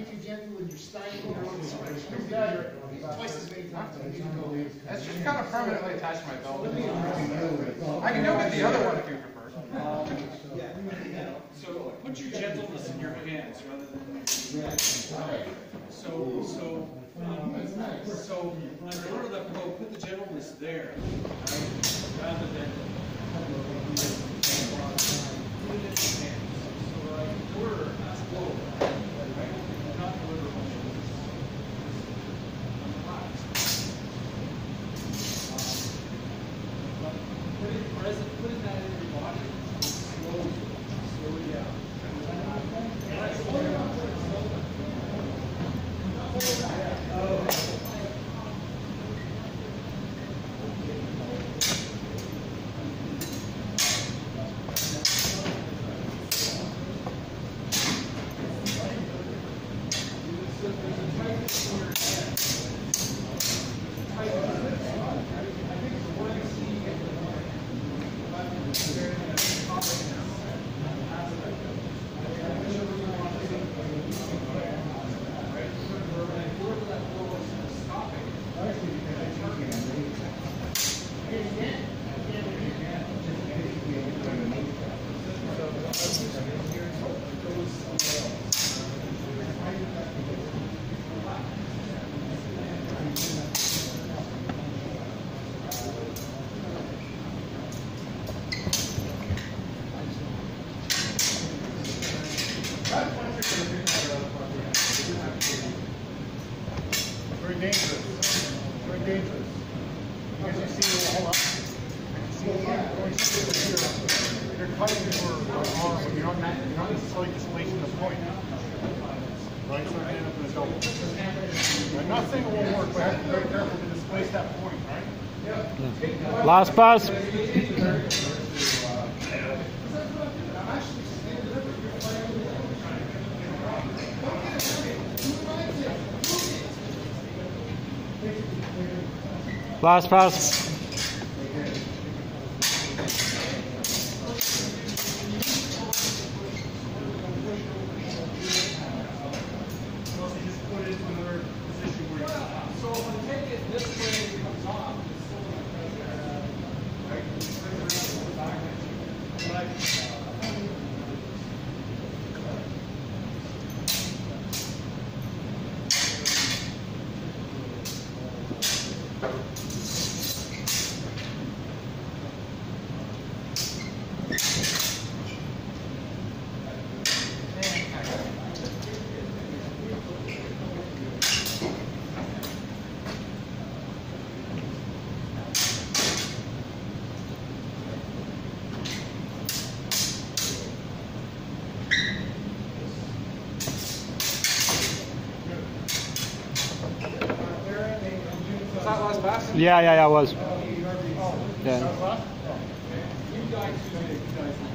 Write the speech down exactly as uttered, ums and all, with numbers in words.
being too gentle and you're stifling your own expression. Twice as many times as you go in. That's just kind of permanently attached to my belt. I can go get the other one if you prefer. Um, so put your gentleness in your hands rather than. So so um, so in order to go, put the gentleness there, right? Rather than put it in your hands. So like order, not flow, right? Not order motion. Put it present. Put it that in your body. Slowly, slowly down. Very dangerous. Very dangerous. Because you see, hold up. See, you're, you're cutting your arm. You're not, you're not necessarily displacing the point. Right? So I end up in a double. I'm not saying it won't work, but I have to be very careful to displace that point, right? Yeah. Last pass. Last pass. Yeah, yeah, yeah, it was. Yeah. You guys do it. You guys